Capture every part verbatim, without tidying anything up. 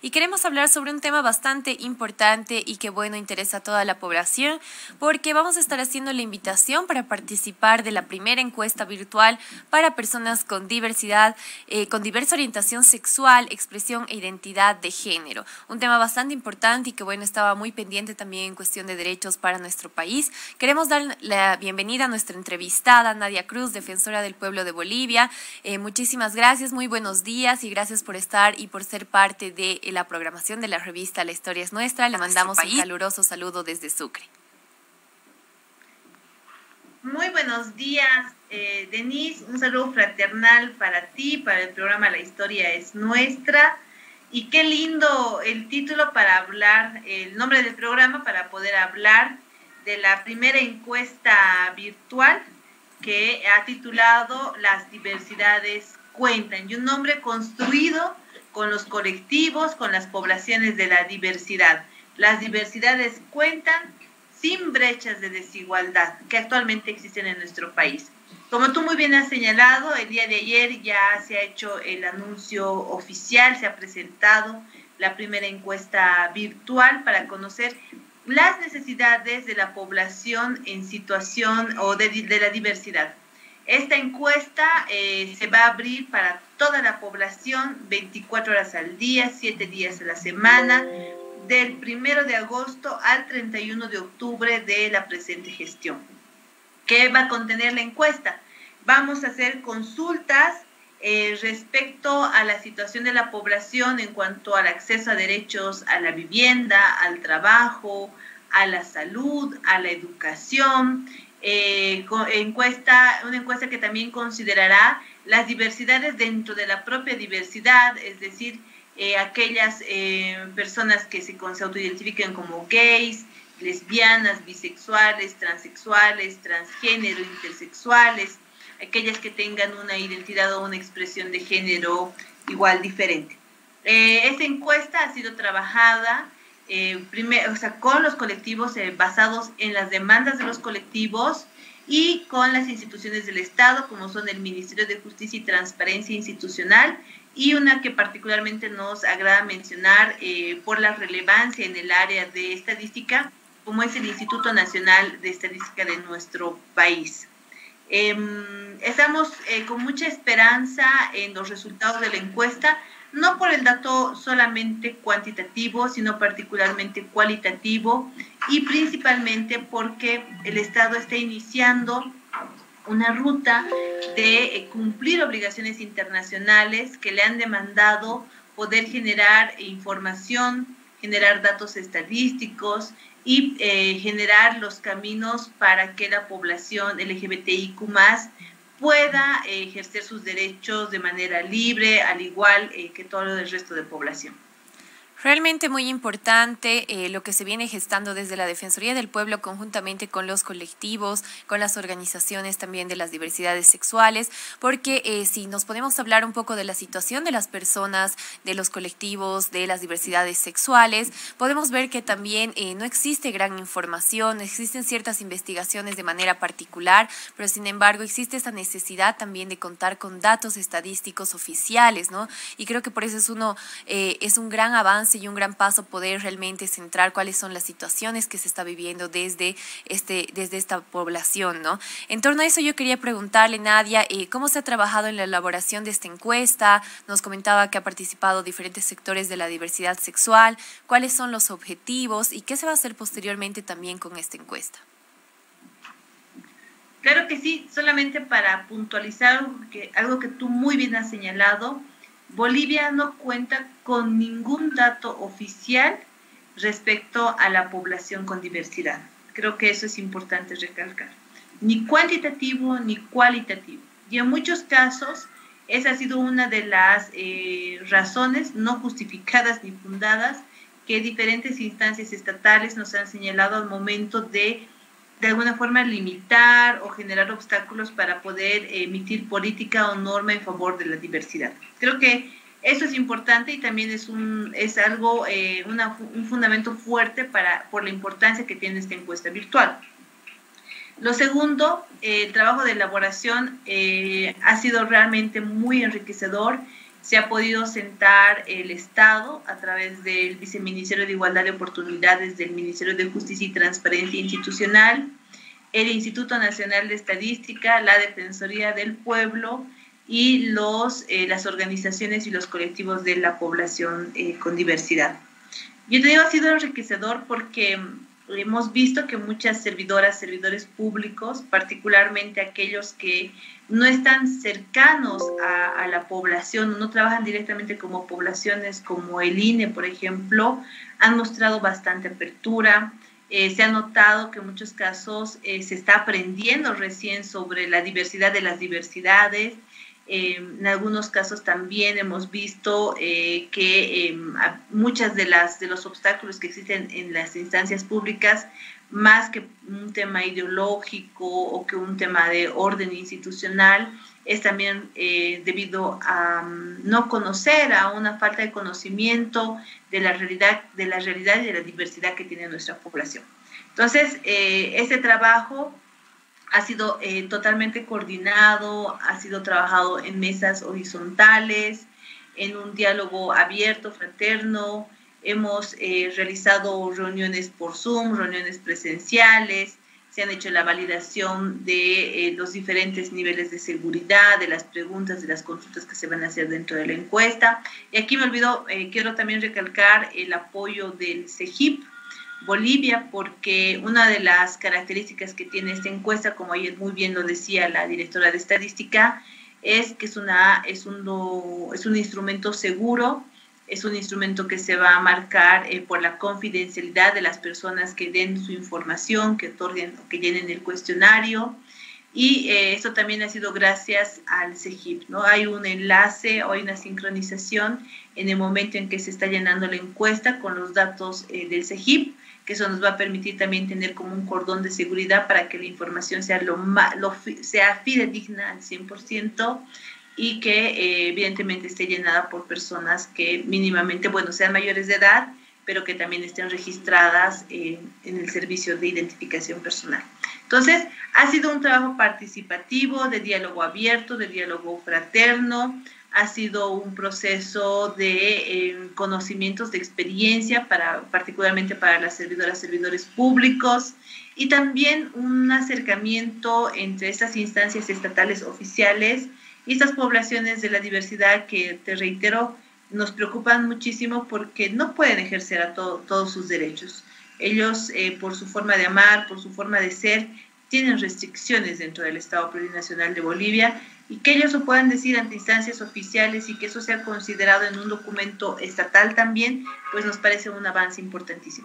y queremos hablar sobre un tema bastante importante y que, bueno, interesa a toda la población, porque vamos a estar haciendo la invitación para participar de la primera encuesta virtual para personas con diversidad, eh, con diversa orientación sexual, expresión e identidad de género. Un tema bastante importante y que, bueno, estaba muy pendiente también en cuestión de derechos para nuestro país. Queremos dar la bienvenida a nuestra entrevistada, Nadia Cruz, defensora del pueblo de Bolivia. Eh, muchísimas gracias, muy buenos días y gracias por estar y por ser parte de la programación de la revista La Historia es Nuestra. Le mandamos un caluroso saludo desde Sucre. Muy buenos días, eh, Denise. Un saludo fraternal para ti, para el programa La Historia es Nuestra. Y qué lindo el título para hablar, el nombre del programa para poder hablar de la primera encuesta virtual que ha titulado Las diversidades cuentan, y un nombre construido con los colectivos, con las poblaciones de la diversidad. Las diversidades cuentan sin brechas de desigualdad que actualmente existen en nuestro país. Como tú muy bien has señalado, el día de ayer ya se ha hecho el anuncio oficial, se ha presentado la primera encuesta virtual para conocer las necesidades de la población en situación o de, de la diversidad. Esta encuesta eh, se va a abrir para toda la población, veinticuatro horas al día, siete días a la semana, del primero de agosto al treinta y uno de octubre de la presente gestión. ¿Qué va a contener la encuesta? Vamos a hacer consultas eh, respecto a la situación de la población en cuanto al acceso a derechos a la vivienda, al trabajo, a la salud, a la educación. Eh, encuesta, una encuesta que también considerará las diversidades dentro de la propia diversidad, es decir, eh, aquellas eh, personas que se, se autoidentifiquen como gays, lesbianas, bisexuales, transexuales, transgénero, intersexuales, aquellas que tengan una identidad o una expresión de género igual diferente. Eh, esta encuesta ha sido trabajada eh, primer, o sea, con los colectivos eh, basados en las demandas de los colectivos y con las instituciones del Estado, como son el Ministerio de Justicia y Transparencia Institucional, y una que particularmente nos agrada mencionar eh, por la relevancia en el área de estadística, como es el Instituto Nacional de Estadística de nuestro país. Eh, estamos eh, con mucha esperanza en los resultados de la encuesta, no por el dato solamente cuantitativo, sino particularmente cualitativo, y principalmente porque el Estado está iniciando una ruta de eh, cumplir obligaciones internacionales que le han demandado poder generar información, generar datos estadísticos y eh, generar los caminos para que la población L G B T I Q más, pueda eh, ejercer sus derechos de manera libre, al igual eh, que todo el resto de población. Realmente muy importante eh, lo que se viene gestando desde la Defensoría del Pueblo conjuntamente con los colectivos, con las organizaciones también de las diversidades sexuales, porque eh, si nos podemos hablar un poco de la situación de las personas, de los colectivos, de las diversidades sexuales, podemos ver que también eh, no existe gran información, existen ciertas investigaciones de manera particular, pero sin embargo existe esa necesidad también de contar con datos estadísticos oficiales, ¿no? Y creo que por eso es, uno, eh, es un gran avance y un gran paso poder realmente centrar cuáles son las situaciones que se está viviendo desde, este, desde esta población, ¿no? En torno a eso yo quería preguntarle, Nadia, eh, ¿cómo se ha trabajado en la elaboración de esta encuesta? Nos comentaba que ha participado diferentes sectores de la diversidad sexual, ¿cuáles son los objetivos y qué se va a hacer posteriormente también con esta encuesta? Claro que sí, solamente para puntualizar que, algo que tú muy bien has señalado, Bolivia no cuenta con ningún dato oficial respecto a la población con diversidad. Creo que eso es importante recalcar. Ni cuantitativo ni cualitativo. Y en muchos casos, esa ha sido una de las eh, razones no justificadas ni fundadas que diferentes instancias estatales nos han señalado al momento de de alguna forma limitar o generar obstáculos para poder emitir política o norma en favor de la diversidad. Creo que eso es importante y también es, un, es algo, eh, una, un fundamento fuerte para, por la importancia que tiene esta encuesta virtual. Lo segundo, eh, el trabajo de elaboración eh, ha sido realmente muy enriquecedor se ha podido sentar el Estado a través del Viceministerio de Igualdad de Oportunidades del Ministerio de Justicia y Transparencia Institucional, el Instituto Nacional de Estadística, la Defensoría del Pueblo y los, eh, las organizaciones y los colectivos de la población eh, con diversidad. Yo te digo, ha sido enriquecedor porque hemos visto que muchas servidoras, servidores públicos, particularmente aquellos que no están cercanos a, a la población, no trabajan directamente como poblaciones, como el I N E, por ejemplo, han mostrado bastante apertura. Eh, se ha notado que en muchos casos eh, se está aprendiendo recién sobre la diversidad de las diversidades. Eh, en algunos casos también hemos visto eh, que eh, muchas de las de los obstáculos que existen en las instancias públicas, más que un tema ideológico o que un tema de orden institucional, es también eh, debido a um, no conocer, a una falta de conocimiento de la realidad, de la realidad y de la diversidad que tiene nuestra población. Entonces, eh, ese trabajo ha sido eh, totalmente coordinado, ha sido trabajado en mesas horizontales, en un diálogo abierto, fraterno. Hemos eh, realizado reuniones por Zoom, reuniones presenciales, se han hecho la validación de eh, los diferentes niveles de seguridad, de las preguntas, de las consultas que se van a hacer dentro de la encuesta. Y aquí me olvidó, eh, quiero también recalcar el apoyo del CEGIP Bolivia, porque una de las características que tiene esta encuesta, como ayer muy bien lo decía la directora de estadística, es que es, una, es, un, es un instrumento seguro, es un instrumento que se va a marcar eh, por la confidencialidad de las personas que den su información, que otorguen, que llenen el cuestionario, y eh, esto también ha sido gracias al CEGIP, ¿no? Hay un enlace o hay una sincronización en el momento en que se está llenando la encuesta con los datos eh, del CEGIP, que eso nos va a permitir también tener como un cordón de seguridad para que la información sea, lo, lo, sea fidedigna al cien por ciento y que eh, evidentemente esté llenada por personas que mínimamente, bueno, sean mayores de edad, pero que también estén registradas eh, en el servicio de identificación personal. Entonces, ha sido un trabajo participativo, de diálogo abierto, de diálogo fraterno, ha sido un proceso de eh, conocimientos, de experiencia, para, particularmente para las servidoras, servidores públicos, y también un acercamiento entre estas instancias estatales oficiales y estas poblaciones de la diversidad que, te reitero, nos preocupan muchísimo porque no pueden ejercer a to todos sus derechos. Ellos, eh, por su forma de amar, por su forma de ser, tienen restricciones dentro del Estado Plurinacional de Bolivia, y que ellos lo puedan decir ante instancias oficiales y que eso sea considerado en un documento estatal también, pues nos parece un avance importantísimo.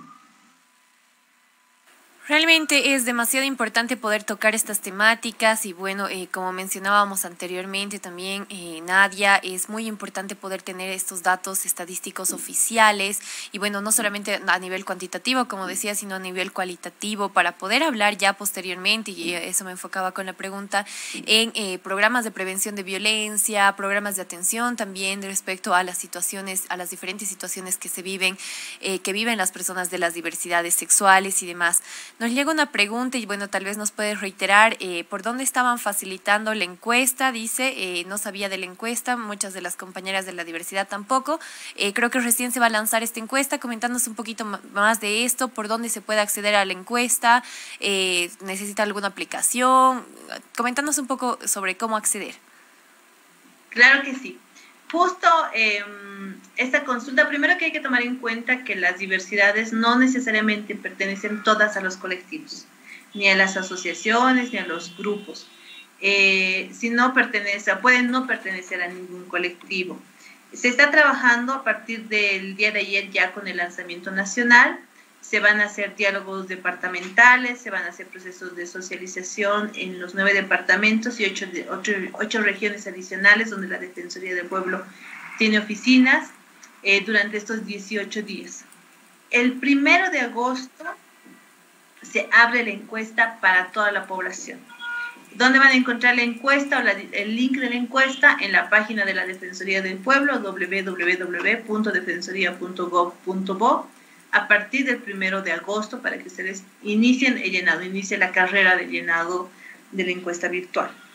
Realmente es demasiado importante poder tocar estas temáticas y bueno, eh, como mencionábamos anteriormente también, eh, Nadia, es muy importante poder tener estos datos estadísticos oficiales y bueno, no solamente a nivel cuantitativo, como decía, sino a nivel cualitativo para poder hablar ya posteriormente, y eso me enfocaba con la pregunta, en eh, programas de prevención de violencia, programas de atención también respecto a las situaciones, a las diferentes situaciones que se viven, eh, que viven las personas de las diversidades sexuales y demás. Nos llega una pregunta y bueno, tal vez nos puedes reiterar eh, por dónde estaban facilitando la encuesta. Dice, eh, no sabía de la encuesta, muchas de las compañeras de la diversidad tampoco. Eh, creo que recién se va a lanzar esta encuesta. Coméntanos un poquito más de esto, por dónde se puede acceder a la encuesta, eh, necesita alguna aplicación. Coméntanos un poco sobre cómo acceder. Claro que sí. Justo eh, esta consulta, primero que hay que tomar en cuenta que las diversidades no necesariamente pertenecen todas a los colectivos, ni a las asociaciones, ni a los grupos, eh, sino pertenece, pueden no pertenecer a ningún colectivo. Se está trabajando a partir del día de ayer ya con el lanzamiento nacional. Se van a hacer diálogos departamentales, se van a hacer procesos de socialización en los nueve departamentos y ocho, ocho, ocho regiones adicionales donde la Defensoría del Pueblo tiene oficinas eh, durante estos dieciocho días. El primero de agosto se abre la encuesta para toda la población. ¿Dónde van a encontrar la encuesta o la, el link de la encuesta? En la página de la Defensoría del Pueblo, doble u doble u doble u punto defensoría punto gob punto bo. A partir del primero de agosto, para que ustedes inicien el llenado, inicie la carrera de llenado de la encuesta virtual.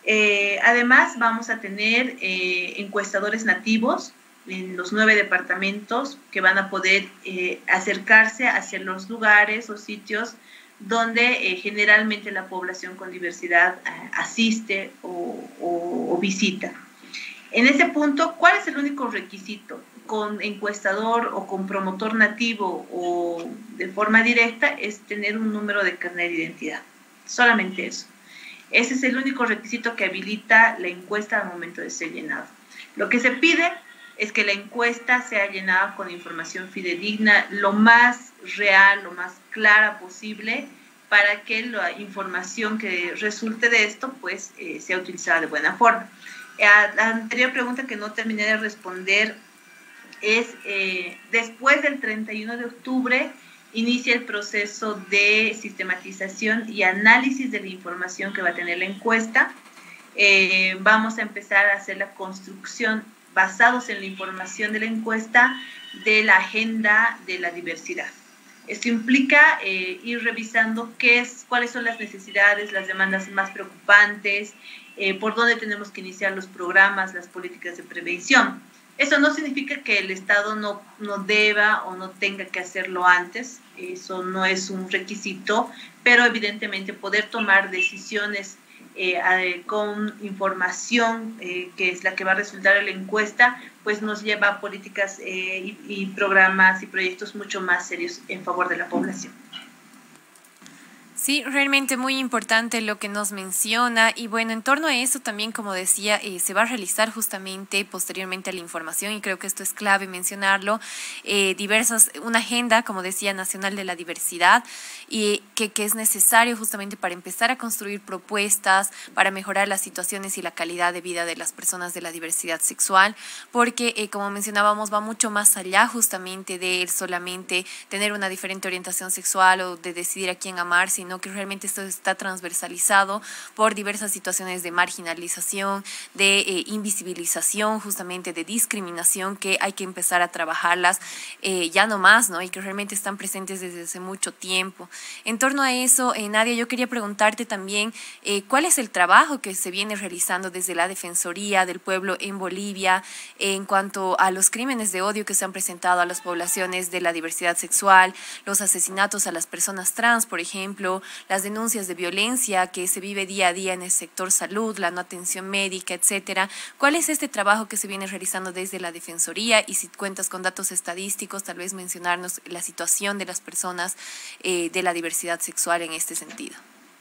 Eh, además, vamos a tener eh, encuestadores nativos en los nueve departamentos que van a poder eh, acercarse hacia los lugares o sitios donde eh, generalmente la población con diversidad eh, asiste o, o, o visita. En ese punto, ¿cuál es el único requisito? Con encuestador o con promotor nativo o de forma directa es tener un número de carnet de identidad. Solamente eso. Ese es el único requisito que habilita la encuesta al momento de ser llenado. Lo que se pide es que la encuesta sea llenada con información fidedigna, lo más real, lo más clara posible, para que la información que resulte de esto pues, eh, sea utilizada de buena forma. A la anterior pregunta que no terminé de responder es, eh, después del treinta y uno de octubre, inicia el proceso de sistematización y análisis de la información que va a tener la encuesta. Eh, vamos a empezar a hacer la construcción, basados en la información de la encuesta, de la agenda de la diversidad. Esto implica eh, ir revisando qué es, cuáles son las necesidades, las demandas más preocupantes, eh, por dónde tenemos que iniciar los programas, las políticas de prevención. Eso no significa que el Estado no, no deba o no tenga que hacerlo antes, eso no es un requisito, pero evidentemente poder tomar decisiones eh, con información eh, que es la que va a resultar en la encuesta, pues nos lleva a políticas eh, y, y programas y proyectos mucho más serios en favor de la población. Sí, realmente muy importante lo que nos menciona y bueno, en torno a eso también, como decía, eh, se va a realizar justamente posteriormente a la información y creo que esto es clave mencionarlo, eh, diversas, una agenda, como decía, nacional de la diversidad y que, que es necesario justamente para empezar a construir propuestas para mejorar las situaciones y la calidad de vida de las personas de la diversidad sexual, porque eh, como mencionábamos va mucho más allá justamente de solamente tener una diferente orientación sexual o de decidir a quién amar, sino que realmente esto está transversalizado por diversas situaciones de marginalización, de eh, invisibilización, justamente de discriminación, que hay que empezar a trabajarlas eh, ya no más, ¿no? Y que realmente están presentes desde hace mucho tiempo. En torno a eso, eh, Nadia, yo quería preguntarte también eh, cuál es el trabajo que se viene realizando desde la Defensoría del Pueblo en Bolivia eh, en cuanto a los crímenes de odio que se han presentado a las poblaciones de la diversidad sexual, los asesinatos a las personas trans, por ejemplo, las denuncias de violencia que se vive día a día en el sector salud, la no atención médica, etcétera. ¿Cuál es este trabajo que se viene realizando desde la Defensoría? Y si cuentas con datos estadísticos, tal vez mencionarnos la situación de las personas eh, de la diversidad sexual en este sentido.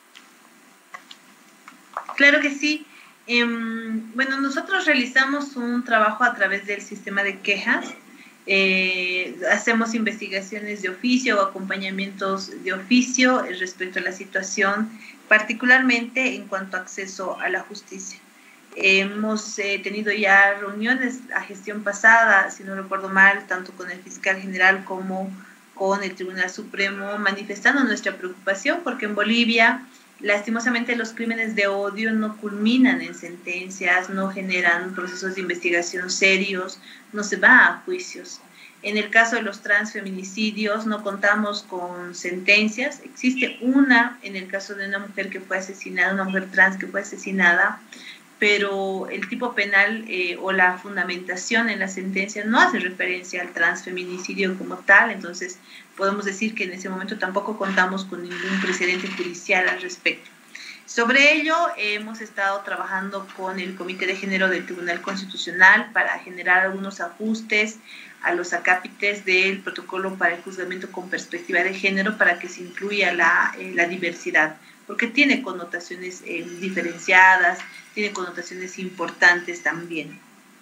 Claro que sí. Eh, bueno, nosotros realizamos un trabajo a través del sistema de quejas. Eh, hacemos investigaciones de oficio o acompañamientos de oficio respecto a la situación, particularmente en cuanto a acceso a la justicia. Hemos eh, tenido ya reuniones a gestión pasada, si no recuerdo mal, tanto con el fiscal general como con el Tribunal Supremo, manifestando nuestra preocupación porque en Bolivia, lastimosamente, los crímenes de odio no culminan en sentencias, no generan procesos de investigación serios, no se va a juicios. En el caso de los transfeminicidios no contamos con sentencias. Existe una en el caso de una mujer que fue asesinada, una mujer trans que fue asesinada, pero el tipo penal eh, o la fundamentación en la sentencia no hace referencia al transfeminicidio como tal, entonces podemos decir que en ese momento tampoco contamos con ningún precedente judicial al respecto. Sobre ello, hemos estado trabajando con el Comité de Género del Tribunal Constitucional para generar algunos ajustes a los acápites del protocolo para el juzgamiento con perspectiva de género para que se incluya la, eh, la diversidad, porque tiene connotaciones eh, diferenciadas, tiene connotaciones importantes también.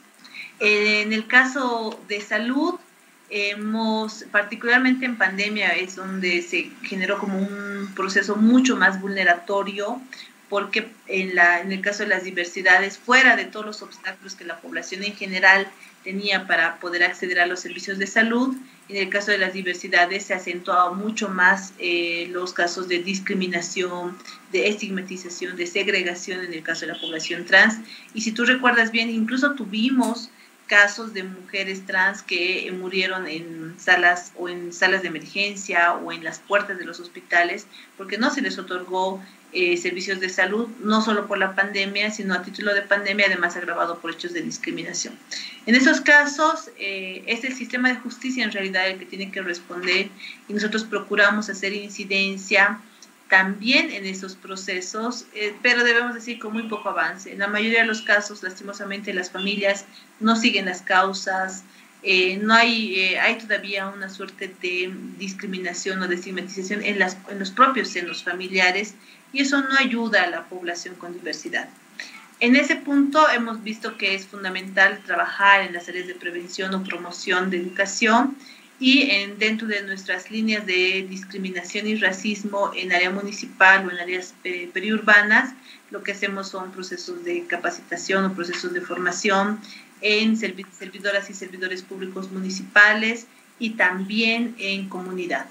En el caso de salud, hemos, particularmente en pandemia, es donde se generó como un proceso mucho más vulneratorio, porque en, la, en el caso de las diversidades, fuera de todos los obstáculos que la población en general tenía para poder acceder a los servicios de salud, en el caso de las diversidades se acentuaba mucho más eh, los casos de discriminación, de estigmatización, de segregación en el caso de la población trans. Y si tú recuerdas bien, incluso tuvimos casos de mujeres trans que murieron en salas o en salas de emergencia o en las puertas de los hospitales porque no se les otorgó eh, servicios de salud, no solo por la pandemia, sino a título de pandemia, además agravado por hechos de discriminación. En esos casos, eh, es el sistema de justicia en realidad el que tiene que responder y nosotros procuramos hacer incidencia también en esos procesos, eh, pero debemos decir con muy poco avance. En la mayoría de los casos, lastimosamente, las familias no siguen las causas, eh, no hay, eh, hay todavía una suerte de discriminación o de estigmatización en, las, en los propios senos familiares y eso no ayuda a la población con diversidad. En ese punto hemos visto que es fundamental trabajar en las áreas de prevención o promoción de educación y en, dentro de nuestras líneas de discriminación y racismo en área municipal o en áreas eh, periurbanas, lo que hacemos son procesos de capacitación o procesos de formación en servidoras y servidores públicos municipales y también en comunidad.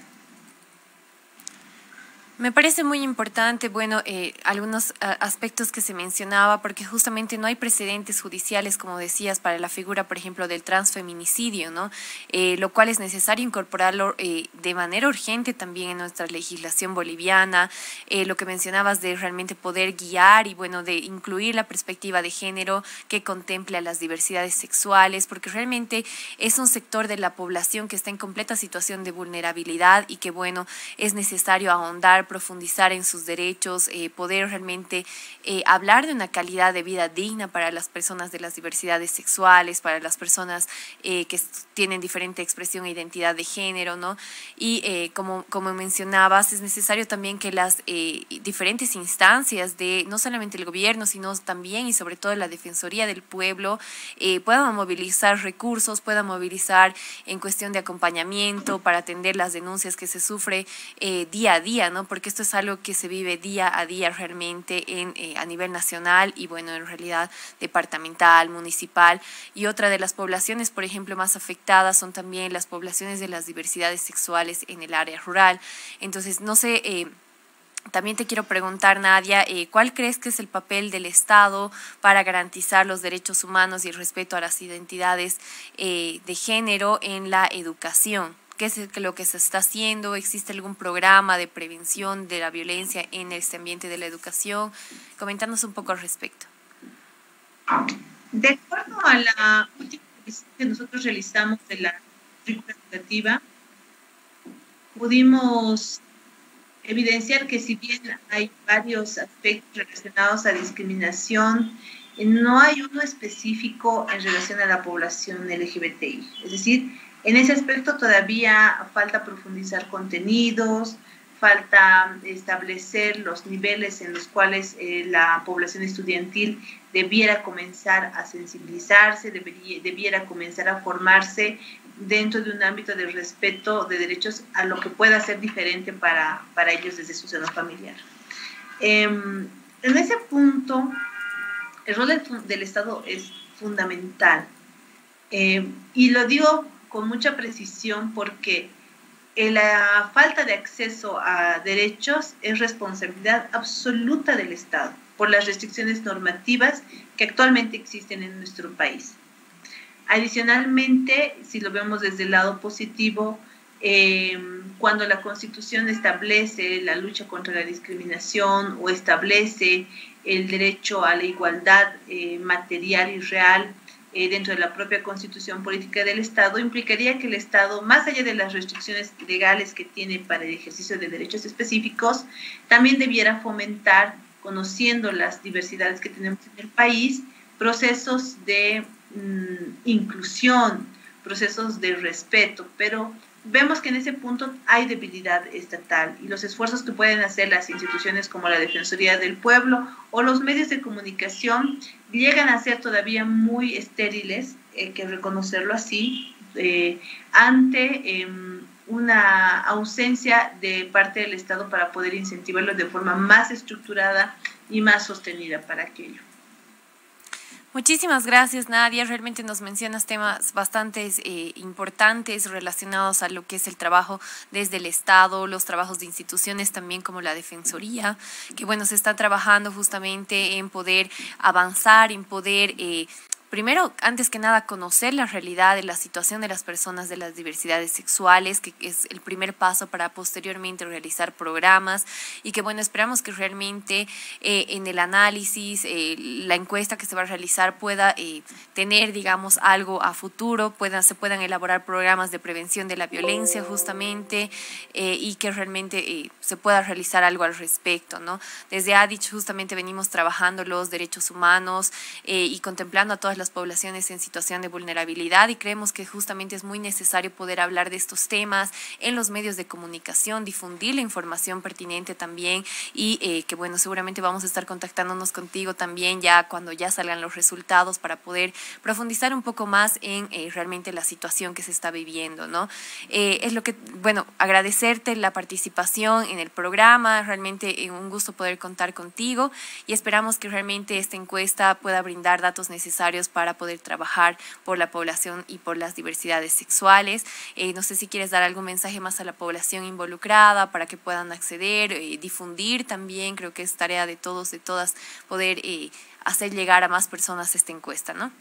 Me parece muy importante, bueno, eh, algunos a, aspectos que se mencionaba, porque justamente no hay precedentes judiciales, como decías, para la figura, por ejemplo, del transfeminicidio, ¿no? Eh, lo cual es necesario incorporarlo eh, de manera urgente también en nuestra legislación boliviana, eh, lo que mencionabas de realmente poder guiar y, bueno, de incluir la perspectiva de género que contemple a las diversidades sexuales, porque realmente es un sector de la población que está en completa situación de vulnerabilidad y que, bueno, es necesario ahondar, profundizar en sus derechos, eh, poder realmente eh, hablar de una calidad de vida digna para las personas de las diversidades sexuales, para las personas eh, que tienen diferente expresión e identidad de género, ¿no? Y eh, como, como mencionabas, es necesario también que las eh, diferentes instancias de no solamente el gobierno, sino también y sobre todo la Defensoría del Pueblo eh, puedan movilizar recursos, puedan movilizar en cuestión de acompañamiento para atender las denuncias que se sufre eh, día a día, ¿no? Porque esto es algo que se vive día a día realmente en, eh, a nivel nacional y, bueno, en realidad departamental, municipal. Y otra de las poblaciones, por ejemplo, más afectadas son también las poblaciones de las diversidades sexuales en el área rural. Entonces, no sé, eh, también te quiero preguntar, Nadia, eh, ¿cuál crees que es el papel del Estado para garantizar los derechos humanos y el respeto a las identidades eh, de género en la educación? ¿Qué es lo que se está haciendo? ¿Existe algún programa de prevención de la violencia en este ambiente de la educación? Coméntanos un poco al respecto. De acuerdo a la última revisión que nosotros realizamos de la currícula educativa, pudimos evidenciar que si bien hay varios aspectos relacionados a discriminación, no hay uno específico en relación a la población L G B T I. Es decir, en ese aspecto todavía falta profundizar contenidos, falta establecer los niveles en los cuales eh, la población estudiantil debiera comenzar a sensibilizarse, debería, debiera comenzar a formarse dentro de un ámbito de respeto de derechos a lo que pueda ser diferente para, para ellos desde su seno familiar. Eh, en ese punto, el rol del, del Estado es fundamental. Eh, y lo digo con mucha precisión porque la falta de acceso a derechos es responsabilidad absoluta del Estado por las restricciones normativas que actualmente existen en nuestro país. Adicionalmente, si lo vemos desde el lado positivo, eh, cuando la Constitución establece la lucha contra la discriminación o establece el derecho a la igualdad eh, material y real eh, dentro de la propia Constitución Política del Estado, implicaría que el Estado, más allá de las restricciones legales que tiene para el ejercicio de derechos específicos, también debiera fomentar, conociendo las diversidades que tenemos en el país, procesos de inclusión, procesos de respeto, pero vemos que en ese punto hay debilidad estatal y los esfuerzos que pueden hacer las instituciones como la Defensoría del Pueblo o los medios de comunicación llegan a ser todavía muy estériles, hay eh, que reconocerlo así, eh, ante eh, una ausencia de parte del Estado para poder incentivarlo de forma más estructurada y más sostenida para aquello. Muchísimas gracias, Nadia. Realmente nos mencionas temas bastante eh, importantes relacionados a lo que es el trabajo desde el Estado, los trabajos de instituciones también como la Defensoría, que bueno, se está trabajando justamente en poder avanzar, en poder eh, primero, antes que nada, conocer la realidad de la situación de las personas de las diversidades sexuales, que es el primer paso para posteriormente realizar programas y que, bueno, esperamos que realmente eh, en el análisis, eh, la encuesta que se va a realizar pueda eh, tener, digamos, algo a futuro, puedan, se puedan elaborar programas de prevención de la violencia justamente eh, y que realmente eh, se pueda realizar algo al respecto, ¿no? Desde A D I C justamente venimos trabajando los derechos humanos eh, y contemplando a todas las poblaciones en situación de vulnerabilidad y creemos que justamente es muy necesario poder hablar de estos temas en los medios de comunicación, difundir la información pertinente también y eh, que bueno, seguramente vamos a estar contactándonos contigo también ya cuando ya salgan los resultados para poder profundizar un poco más en eh, realmente la situación que se está viviendo, ¿no? Eh, es lo que, bueno, agradecerte la participación en el programa, realmente eh, un gusto poder contar contigo y esperamos que realmente esta encuesta pueda brindar datos necesarios para poder trabajar por la población y por las diversidades sexuales. Eh, no sé si quieres dar algún mensaje más a la población involucrada para que puedan acceder, eh, difundir también, creo que es tarea de todos, de todas, poder eh, hacer llegar a más personas esta encuesta, ¿no?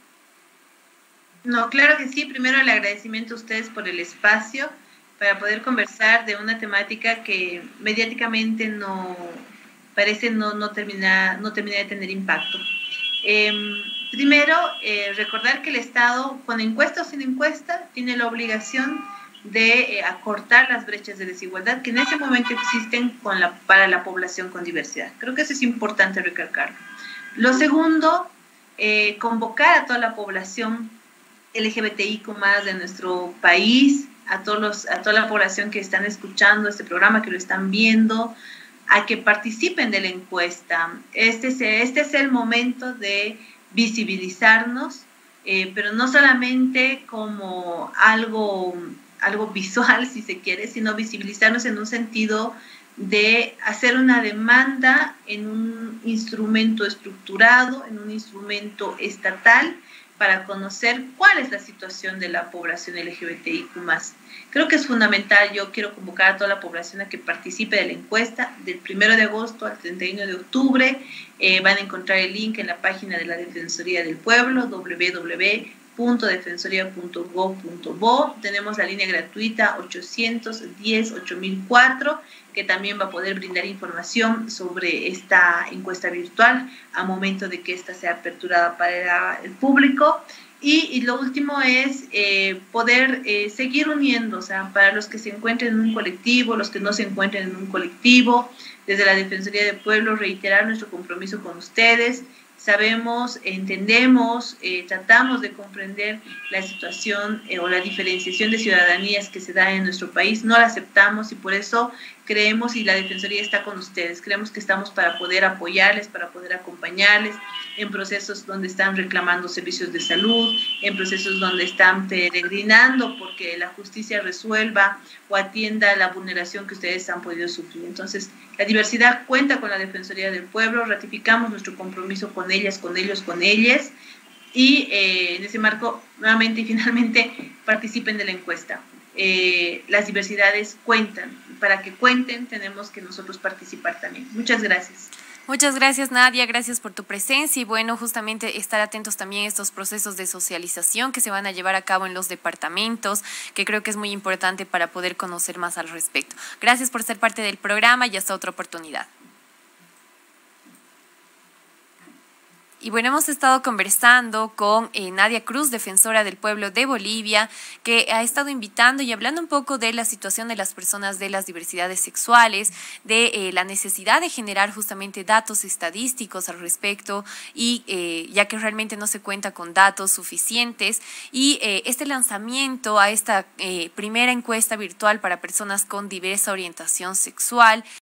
No, claro que sí. Primero el agradecimiento a ustedes por el espacio para poder conversar de una temática que mediáticamente no parece no, no, termina, no termina de tener impacto. Eh, primero, eh, recordar que el Estado, con encuesta o sin encuesta, tiene la obligación de eh, acortar las brechas de desigualdad que en ese momento existen con la, para la población con diversidad. Creo que eso es importante recalcarlo. Lo segundo, eh, convocar a toda la población L G B T I Q más de nuestro país, a, todos los, a toda la población que están escuchando este programa, que lo están viendo, a que participen de la encuesta. Este es, este es el momento de visibilizarnos, eh, pero no solamente como algo, algo visual, si se quiere, sino visibilizarnos en un sentido de hacer una demanda en un instrumento estructurado, en un instrumento estatal, para conocer cuál es la situación de la población L G B T I Q más. Creo que es fundamental, yo quiero convocar a toda la población a que participe de la encuesta del primero de agosto al treinta y uno de octubre. Eh, van a encontrar el link en la página de la Defensoría del Pueblo, doble u doble u doble u punto defensoría punto gob punto bo. Tenemos la línea gratuita ochocientos diez ocho mil cuatro, que también va a poder brindar información sobre esta encuesta virtual a momento de que ésta sea aperturada para el público. Y, y lo último es eh, poder eh, seguir uniendo, o sea, para los que se encuentren en un colectivo, los que no se encuentren en un colectivo, desde la Defensoría del Pueblo, reiterar nuestro compromiso con ustedes. Sabemos, entendemos, eh, tratamos de comprender la situación eh, o la diferenciación de ciudadanías que se da en nuestro país, no la aceptamos y por eso creemos, y la Defensoría está con ustedes, creemos que estamos para poder apoyarles, para poder acompañarles en procesos donde están reclamando servicios de salud, en procesos donde están peregrinando porque la justicia resuelva o atienda la vulneración que ustedes han podido sufrir. Entonces, la diversidad cuenta con la Defensoría del Pueblo, ratificamos nuestro compromiso con ellas, con ellos, con ellas, y eh, en ese marco, nuevamente y finalmente, participen de la encuesta. Eh, las diversidades cuentan, para que cuenten tenemos que nosotros participar también. Muchas gracias. Muchas gracias, Nadia, gracias por tu presencia y bueno, justamente estar atentos también a estos procesos de socialización que se van a llevar a cabo en los departamentos, que creo que es muy importante para poder conocer más al respecto. Gracias por ser parte del programa y hasta otra oportunidad. Y bueno, hemos estado conversando con eh, Nadia Cruz, defensora del pueblo de Bolivia, que ha estado invitando y hablando un poco de la situación de las personas de las diversidades sexuales, de eh, la necesidad de generar justamente datos estadísticos al respecto, y eh, ya que realmente no se cuenta con datos suficientes, y eh, este lanzamiento a esta eh, primera encuesta virtual para personas con diversa orientación sexual